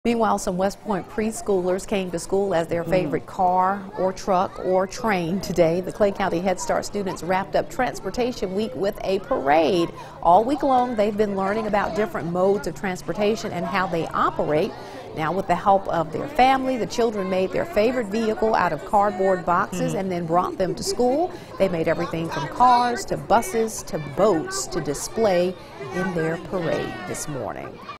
Meanwhile, some West Point preschoolers came to school as their favorite car or truck or train today. The Clay County Head Start students wrapped up Transportation Week with a parade. All week long, they've been learning about different modes of transportation and how they operate. Now, with the help of their family, the children made their favorite vehicle out of cardboard boxes and then brought them to school. They made everything from cars to buses to boats to display in their parade this morning.